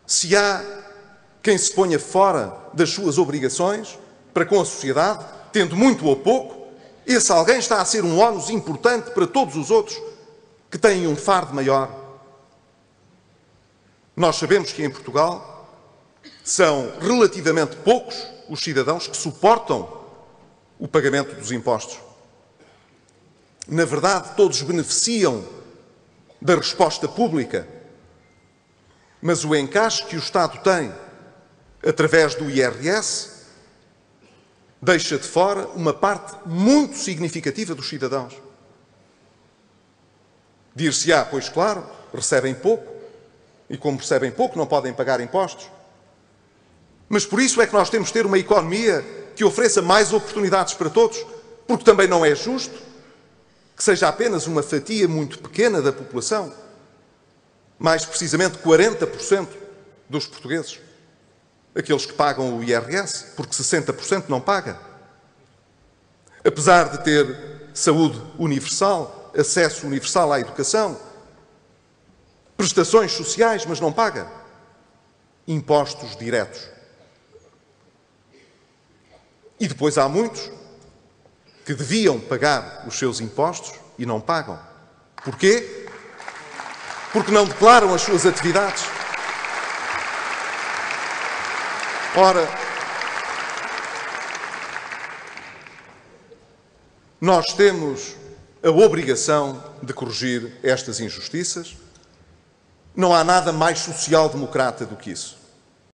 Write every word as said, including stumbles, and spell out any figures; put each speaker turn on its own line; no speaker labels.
Se há quem se ponha fora das suas obrigações para com a sociedade, tendo muito ou pouco, esse alguém está a ser um ónus importante para todos os outros que têm um fardo maior. Nós sabemos que em Portugal são relativamente poucos os cidadãos que suportam o pagamento dos impostos. Na verdade, todos beneficiam da resposta pública, mas o encaixe que o Estado tem através do I R S deixa de fora uma parte muito significativa dos cidadãos. Dir-se-á, pois claro, recebem pouco, e como recebem pouco não podem pagar impostos. Mas por isso é que nós temos de ter uma economia que ofereça mais oportunidades para todos, porque também não é justo que seja apenas uma fatia muito pequena da população, mais precisamente quarenta por cento dos portugueses, aqueles que pagam o I R S, porque sessenta por cento não paga. Apesar de ter saúde universal, acesso universal à educação, prestações sociais, mas não paga impostos diretos. E depois há muitos que deviam pagar os seus impostos e não pagam. Porquê? Porque não declaram as suas atividades. Ora, nós temos a obrigação de corrigir estas injustiças. Não há nada mais social-democrata do que isso.